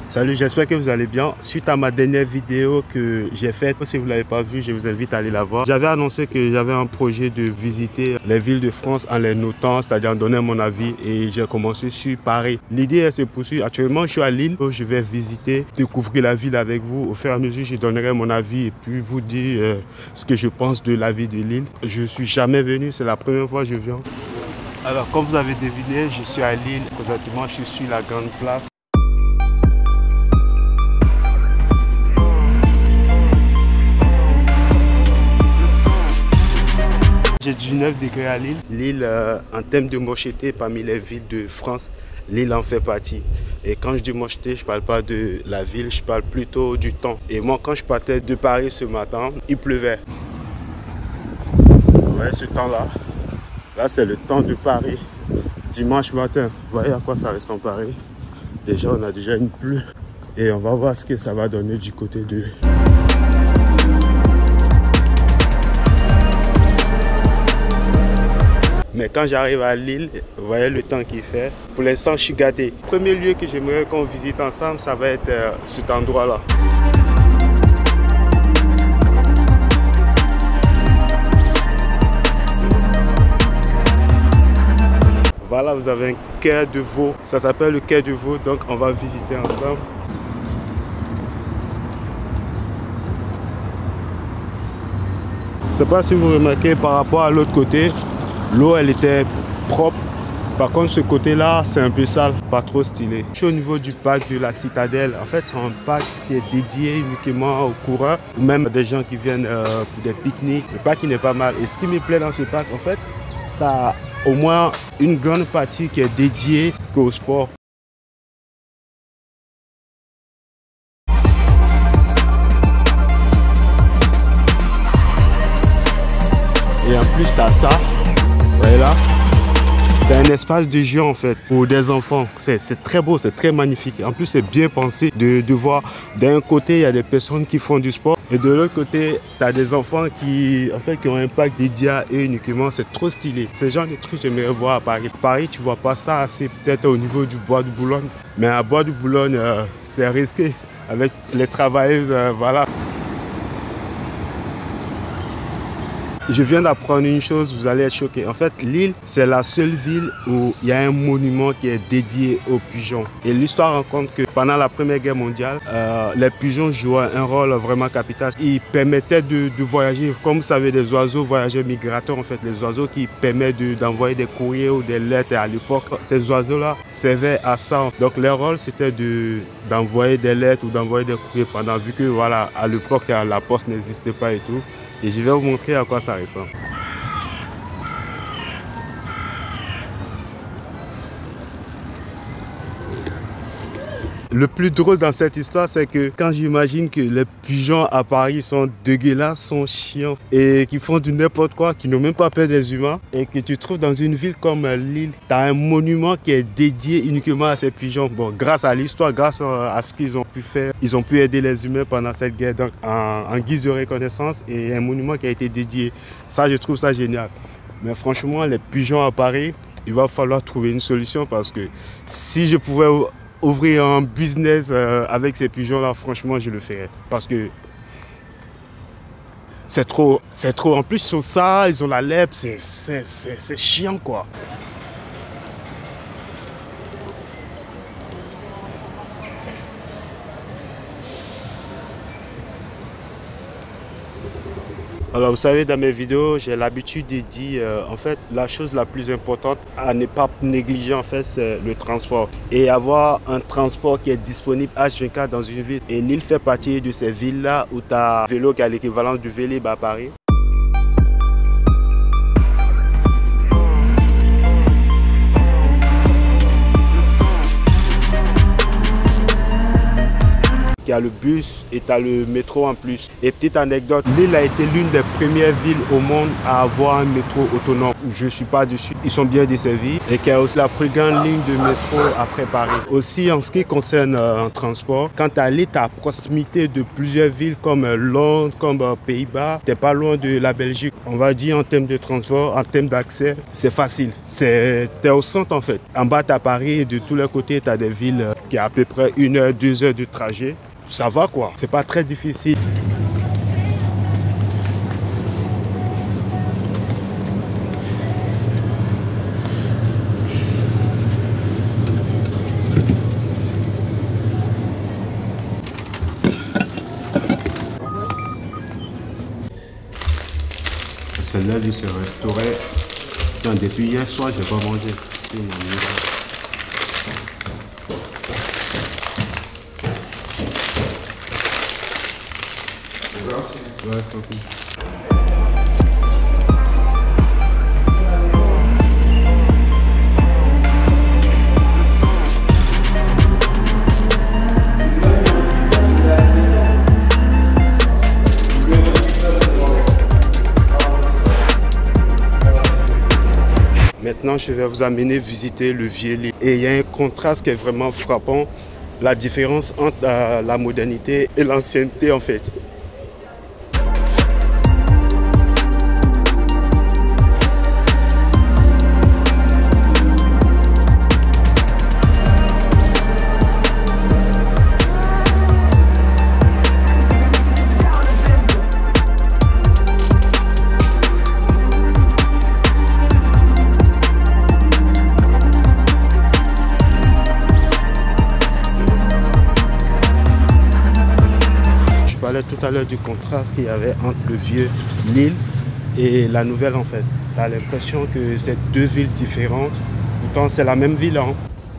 Salut, j'espère que vous allez bien. Suite à ma dernière vidéo que j'ai faite, si vous ne l'avez pas vue, je vous invite à aller la voir. J'avais annoncé que j'avais un projet de visiter les villes de France en les notant, c'est-à-dire en donnant mon avis, et j'ai commencé sur Paris. L'idée elle se poursuit. Actuellement, je suis à Lille, je vais visiter, découvrir la ville avec vous. Au fur et à mesure, je donnerai mon avis et puis vous dire ce que je pense de la ville de Lille. Je ne suis jamais venu, c'est la première fois que je viens. Alors, comme vous avez deviné, je suis à Lille. Présentement, je suis sur la Grande Place. J'ai 19 degrés à Lille. Lille, en termes de mocheté, parmi les villes de France, Lille en fait partie. Et quand je dis mocheté, je ne parle pas de la ville, je parle plutôt du temps. Et moi, quand je partais de Paris ce matin, il pleuvait. Vous voyez ce temps-là? Là, c'est le temps de Paris. Dimanche matin, vous voyez à quoi ça ressemble Paris? Déjà, on a déjà une pluie. Et on va voir ce que ça va donner du côté de... Mais quand j'arrive à Lille, vous voyez le temps qu'il fait. Pour l'instant, je suis gâté. Le premier lieu que j'aimerais qu'on visite ensemble, ça va être cet endroit-là. Voilà, vous avez un quai de veau. Ça s'appelle le quai de veau, donc on va visiter ensemble. Je ne sais pas si vous remarquez par rapport à l'autre côté. L'eau, elle était propre. Par contre, ce côté-là, c'est un peu sale, pas trop stylé. Je suis au niveau du parc de la Citadelle. En fait, c'est un parc qui est dédié uniquement aux coureurs ou même des gens qui viennent pour des pique-niques. Le parc, il n'est pas mal. Et ce qui me plaît dans ce parc, en fait, tu as au moins une grande partie qui est dédiée au sport. Et en plus, tu as ça. Vous voyez là, c'est un espace de jeu en fait pour des enfants. C'est très beau, c'est très magnifique. En plus, c'est bien pensé de voir d'un côté, il y a des personnes qui font du sport et de l'autre côté, tu as des enfants qui ont un parc dédié à eux uniquement. C'est trop stylé. Ce genre de trucs, j'aimerais voir à Paris. Paris, tu vois pas ça assez peut-être au niveau du bois de Boulogne. Mais à bois de Boulogne, c'est risqué avec les travailleuses, voilà. Je viens d'apprendre une chose, vous allez être choqués. En fait, Lille, c'est la seule ville où il y a un monument qui est dédié aux pigeons. Et l'histoire raconte que pendant la Première Guerre mondiale, les pigeons jouaient un rôle vraiment capital. Ils permettaient de voyager, comme vous savez, des oiseaux voyageurs migrateurs, en fait, les oiseaux qui permettent d'envoyer des courriers ou des lettres. À l'époque, ces oiseaux-là servaient à ça. Donc, leur rôle, c'était d'envoyer des lettres ou d'envoyer des courriers vu que, voilà, à l'époque, la poste n'existait pas et tout. Et je vais vous montrer à quoi ça ressemble. Le plus drôle dans cette histoire, c'est que quand j'imagine que les pigeons à Paris sont dégueulasses, sont chiants et qui font du n'importe quoi, qui n'ont même pas peur des humains, et que tu trouves dans une ville comme Lille, tu as un monument qui est dédié uniquement à ces pigeons. Bon, grâce à l'histoire, grâce à ce qu'ils ont pu faire, ils ont pu aider les humains pendant cette guerre, donc en guise de reconnaissance, et un monument qui a été dédié. Ça, je trouve ça génial. Mais franchement, les pigeons à Paris, il va falloir trouver une solution parce que si je pouvais ouvrir un business avec ces pigeons-là, franchement, je le ferais. Parce que c'est trop. En plus, ils sont sales, ils ont la lèpre, c'est chiant, quoi. Alors vous savez, dans mes vidéos, j'ai l'habitude de dire, en fait, la chose la plus importante à ne pas négliger, en fait, c'est le transport. Et avoir un transport qui est disponible H24 dans une ville. Et Lille fait partie de ces villes-là où tu as un vélo qui a l'équivalent du Vélib à Paris. Il y a le bus et tu as le métro en plus. Et petite anecdote, Lille a été l'une des premières villes au monde à avoir un métro autonome. Je ne suis pas dessus, ils sont bien desservis. Et qu'il y a aussi la plus grande ligne de métro après Paris. Aussi en ce qui concerne un transport, quand tu as Lille, tu as à proximité de plusieurs villes comme Londres, comme Pays-Bas. Tu n'es pas loin de la Belgique. On va dire en termes de transport, en termes d'accès, c'est facile. Tu es au centre en fait. En bas, tu as Paris et de tous les côtés, tu as des villes qui ont à peu près 1 heure, 2 heures de trajet. Ça va quoi, c'est pas très difficile. Celle-là, il se restaurait. Depuis hier soir, je n'ai pas mangé. Ouais, tranquille. Maintenant, je vais vous amener visiter le Vieux-Lille. Et il y a un contraste qui est vraiment frappant, la différence entre la modernité et l'ancienneté en fait. Je parlais tout à l'heure du contraste qu'il y avait entre le vieux Lille et la nouvelle en fait. Tu as l'impression que c'est deux villes différentes, pourtant c'est la même ville. Hein.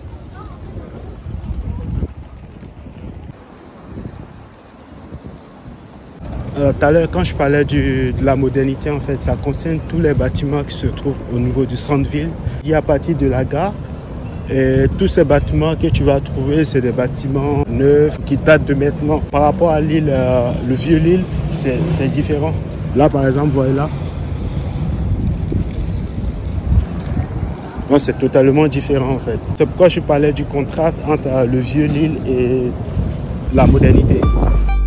Alors, tout à l'heure, quand je parlais de la modernité, en fait, ça concerne tous les bâtiments qui se trouvent au niveau du centre-ville. Il y a à partir de la gare. Et tous ces bâtiments que tu vas trouver, c'est des bâtiments neufs qui datent de maintenant. Par rapport à Lille, le vieux Lille, c'est différent. Là, par exemple, voilà. C'est totalement différent en fait. C'est pourquoi je parlais du contraste entre le vieux Lille et la modernité.